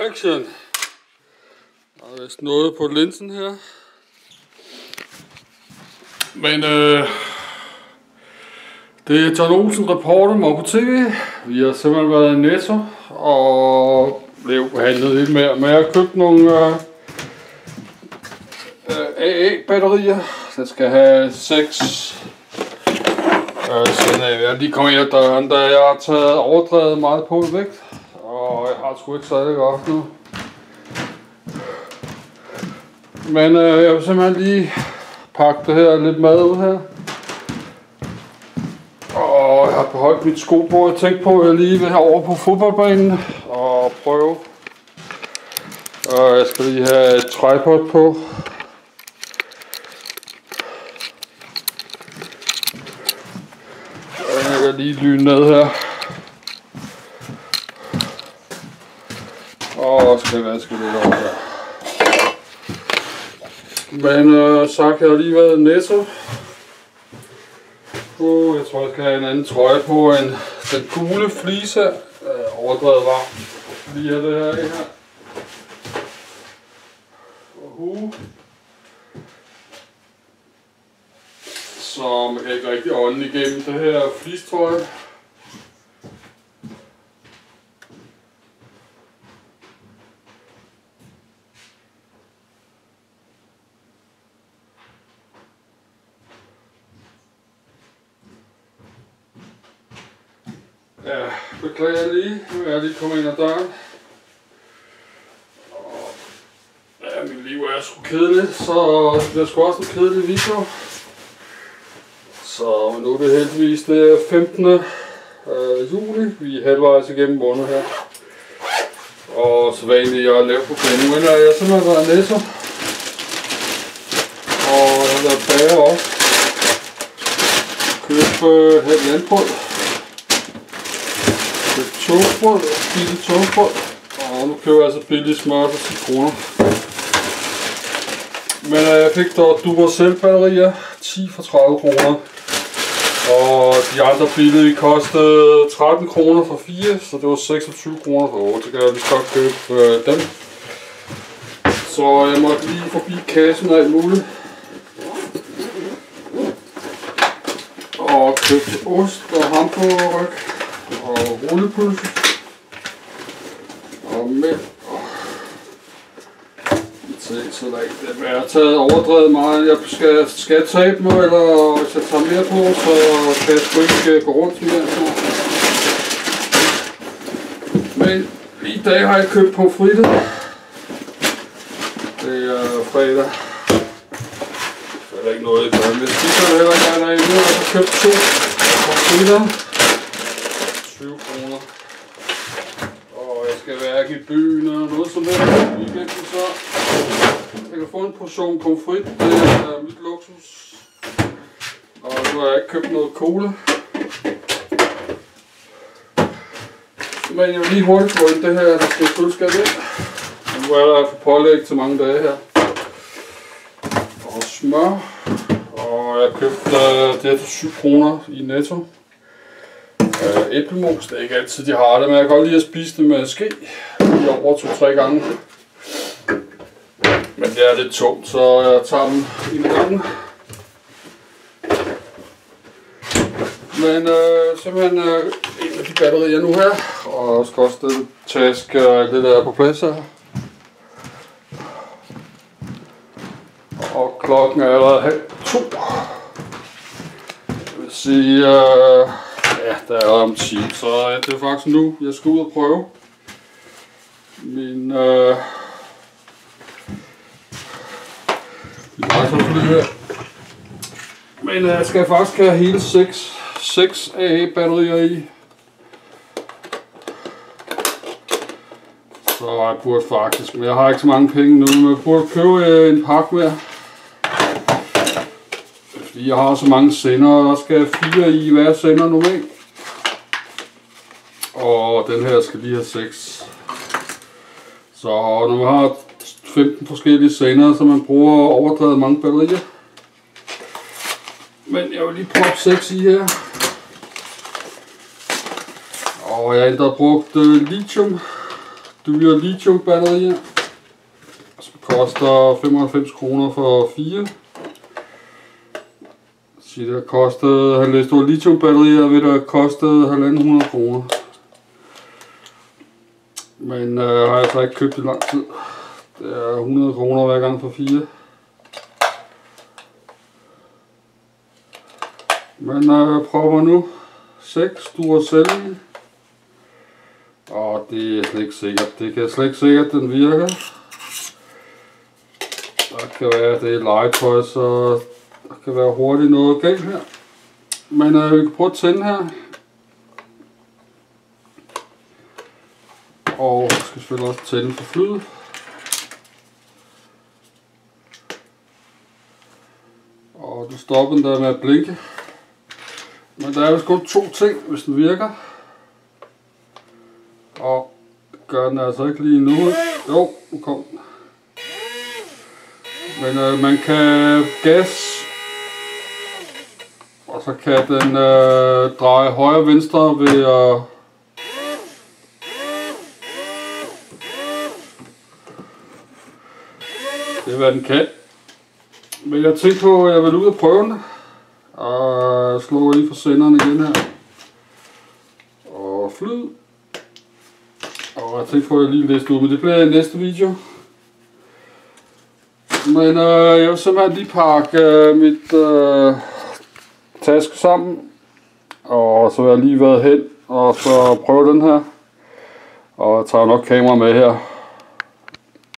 Action! Der er vist noget på linsen her. Men det er John Olsen Reporter Morco TV. Vi har simpelthen været i Netto og blev handlet lidt mere. Men jeg har købt nogle AA-batterier. Jeg skal have 6. Jeg lige kom ind ad døren, da jeg har taget overdrevet meget på vægt. Og jeg har sgu ikke særlig godt nu. Men jeg vil simpelthen lige pakke det her lidt mad ud her. Og jeg har beholdt mit sko på. Jeg tænkte på, at jeg lige vil have over på fodboldbanen og prøve. Og jeg skal lige have et tripod på. Og jeg kan lige lyne ned her. Og skal vaske lidt over her. Men så kan jeg lige været i Netto. Jeg tror jeg skal have en anden trøje på end den gule fleece her. Overdrevet varmt. Lige her det her. Og hue. Så man kan ikke rigtig ånde igennem det her fleecetrøje. Ja, beklager lige. Nu er jeg lige kommet ind ad døren. Ja, mit liv er sgu kedeligt, så det bliver sgu også en kedelig video. Så nu er det heldigvis det 15. juli. Vi er halvvejs igennem måneden her. Og så vanligt jeg har lavet på penge. Men jeg har simpelthen været i Netto. Og jeg har været bager også. Køb halv landbrød. Togbrød, billig togbrød, og nu køber jeg altså billig smør for 10 kroner. Men jeg fik dog Duracell batterier, 10 for 30 kroner. Og de andre billige kostede 13 kroner for 4, så det var 26 kroner for 8, så kan jeg lige godt købe dem. Så jeg måtte lige forbi kassen og alt muligt. Og købte ost og hamburgerryg. Og rullepølse og mælk og salat. Jeg har taget overdrevet meget. Jeg skal tabe mig, eller hvis jeg tager mere på, så kan jeg sgu ikke gå rundt mere. Men i dag har jeg købt pomfritter. Det er fredag. Så er der ikke noget i døren. Jeg spiser det heller ikke derinde. Jeg har købt 2 pomfritter. 20 kroner. Og jeg skal være i byen og noget som helst i weekenden, så jeg kan få en portion pomfrit. Det er mit luksus. Og nu har jeg ikke købt noget cola. Men jeg vil lige hurtigt få ind det her, der skal køleskabet ind. Nu er der for pålæg til mange dage her. Og smør. Og jeg købte det her for 7 kroner i Netto. Æblemos, det er ikke altid de har det, men jeg kan godt lide at spise det med ske. Lige over 2-3 gange. Men det er lidt tungt, så jeg tager dem en gang. Men simpelthen en af de batterier nu her. Og skal også den taske og det der på plads her. Og klokken er allerede 2:30. Det vil sige... ja, der er om 10, så det er faktisk nu, jeg skal ud og prøve min iPhone her. Men jeg skal faktisk have hele 6 AA-batterier i. Så jeg burde faktisk, men jeg har ikke så mange penge nu, men jeg burde købe en pakke mere. Fordi jeg har så mange sender, og der skal 4 i hver sender normalt. Og den her skal lige have 6. Så når man har 15 forskellige sender, så man bruger overdrevet mange batterier. Men jeg vil lige proppe 6 i her. Og jeg har endda brugt lithium dyre lithium-batterier, som koster 95 kroner for 4. Så det har kostet, han læste over lithium-batterier, vil det have kostet 1.500 kroner. Men har jeg altså ikke købt i lang tid. Det er 100 kroner hver gang for 4. Men prøver nu 6 Duracell. Og det er slet ikke sikkert. Det kan slet ikke sikkert, den virker. Der kan være, det er legetøj, så der kan være hurtigt noget galt her. Men vi kan prøve at tænde her. Og jeg skal selvfølgelig også tænde for flyet. Og du stopper den der med at blinke. Men der er vist kun 2 ting, hvis den virker. Og det gør den altså ikke lige nu. Jo, nu kom den. Men man kan gas. Og så kan den dreje højre og venstre ved at det er hvad den kan. Men jeg tænkte på, at jeg vil ud og prøve den. Og slå i for senderen igen her. Og flyd. Og jeg tænkte på, at jeg lige læste ud, men det bliver i næste video. Men jeg vil simpelthen lige pakke mit taske sammen. Og så har jeg lige været hen og så prøve den her. Og jeg tager nok kamera med her.